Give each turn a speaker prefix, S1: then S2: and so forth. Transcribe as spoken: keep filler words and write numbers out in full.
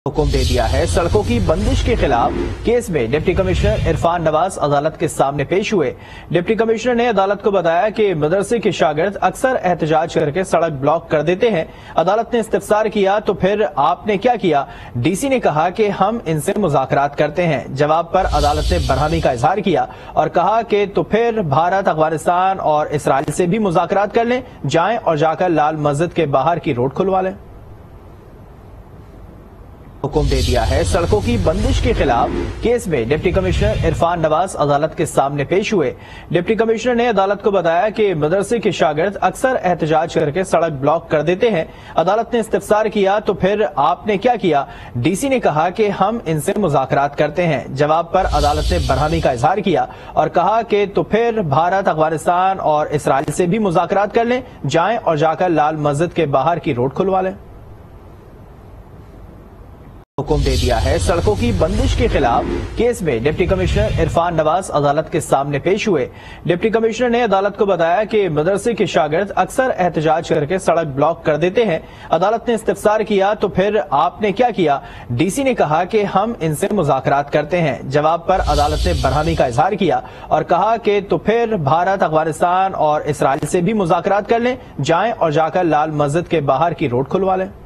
S1: हुक्म दे दिया है। सड़कों की बंदिश के खिलाफ केस में डिप्टी कमिश्नर इरफान नवाज अदालत के सामने पेश हुए। डिप्टी कमिश्नर ने अदालत को बताया कि मदरसे के शागिर्द अक्सर एहतजाज करके सड़क ब्लॉक कर देते हैं। अदालत ने इस्तफसार किया तो फिर आपने क्या किया? डीसी ने कहा कि हम इनसे मुज़ाकरात करते हैं। जवाब पर अदालत ने बरहमी का इजहार किया और कहा कि तो फिर भारत, अफगानिस्तान और इसराइल से भी मुज़ाकरात कर लें, जाएं और जाकर लाल मस्जिद के बाहर की रोड खुलवा लें। हुक्म दे दिया है। सड़कों की बंदिश के खिलाफ केस में डिप्टी कमिश्नर इरफान नवाज अदालत के सामने पेश हुए। डिप्टी कमिश्नर ने अदालत को बताया कि मदरसे के शागिर्द अक्सर एहतजाज करके सड़क ब्लॉक कर देते हैं। अदालत ने इस्तफसार किया तो फिर आपने क्या किया? डीसी ने कहा कि हम इनसे मुज़ाकरात करते हैं। जवाब पर अदालत ने बरहमी का इजहार किया और कहा कि तो फिर भारत, अफगानिस्तान और इसराइल से भी मुज़ाकरात कर लें, जाएं और जाकर लाल मस्जिद के बाहर की रोड खुलवा लें। हुक्म दे दिया है। सड़कों की बंदिश के खिलाफ केस में डिप्टी कमिश्नर इरफान नवाज अदालत के सामने पेश हुए। डिप्टी कमिश्नर ने अदालत को बताया कि मदरसे के शागिर्द अक्सर एहतजाज करके सड़क ब्लॉक कर देते हैं। अदालत ने इस्तफसार किया तो फिर आपने क्या किया? डीसी ने कहा कि हम इनसे मुज़ाकरात करते हैं। जवाब पर अदालत ने बरहमी का इजहार किया और कहा कि तो फिर भारत, अफगानिस्तान और इसराइल से भी मुज़ाकरात कर लें, जाएं और जाकर लाल मस्जिद के बाहर की रोड खुलवा लें।